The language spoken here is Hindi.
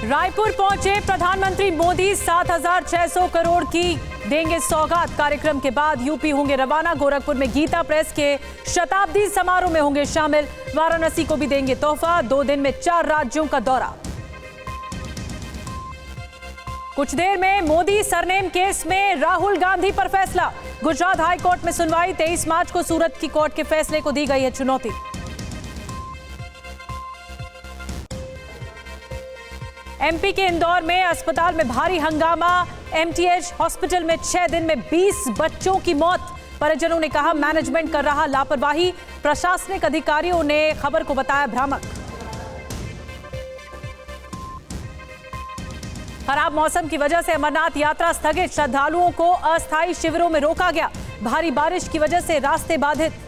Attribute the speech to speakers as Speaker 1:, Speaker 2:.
Speaker 1: रायपुर पहुंचे प्रधानमंत्री मोदी 7,600 करोड़ की देंगे सौगात। कार्यक्रम के बाद यूपी होंगे रवाना। गोरखपुर में गीता प्रेस के शताब्दी समारोह में होंगे शामिल। वाराणसी को भी देंगे तोहफा। 2 दिन में 4 राज्यों का दौरा। कुछ देर में मोदी सरनेम केस में राहुल गांधी पर फैसला। गुजरात हाई कोर्ट में सुनवाई। 23 मार्च को सूरत की कोर्ट के फैसले को दी गई है चुनौती। एमपी के इंदौर में अस्पताल में भारी हंगामा। एमटीएच हॉस्पिटल में 6 दिन में 20 बच्चों की मौत। परिजनों ने कहा मैनेजमेंट कर रहा लापरवाही। प्रशासनिक अधिकारियों ने खबर को बताया भ्रामक। खराब मौसम की वजह से अमरनाथ यात्रा स्थगित। श्रद्धालुओं को अस्थायी शिविरों में रोका गया। भारी बारिश की वजह से रास्ते बाधित।